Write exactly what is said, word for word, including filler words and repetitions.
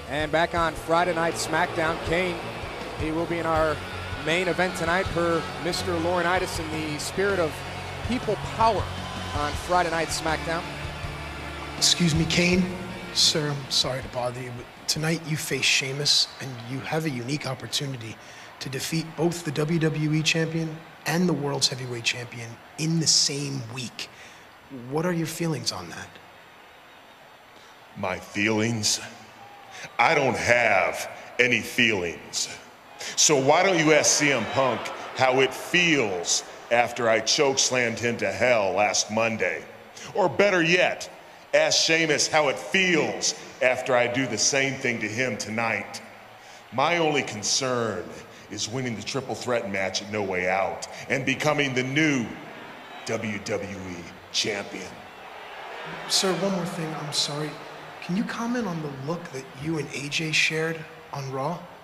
And back on Friday Night SmackDown, Kane, he will be in our main event tonight per Mister Laurinaitis in the spirit of people power on Friday Night SmackDown. Excuse me, Kane. Sir, I'm sorry to bother you, but tonight you face Sheamus, and you have a unique opportunity to defeat both the W W E champion and the world's heavyweight champion in the same week. What are your feelings on that? My feelings? I don't have any feelings. So why don't you ask C M Punk how it feels after I chokeslammed him to hell last Monday? Or better yet, ask Sheamus how it feels after I do the same thing to him tonight. My only concern is winning the triple threat match at No Way Out and becoming the new W W E champion. Sir, one more thing, I'm sorry. Can you comment on the look that you and A J shared on Raw?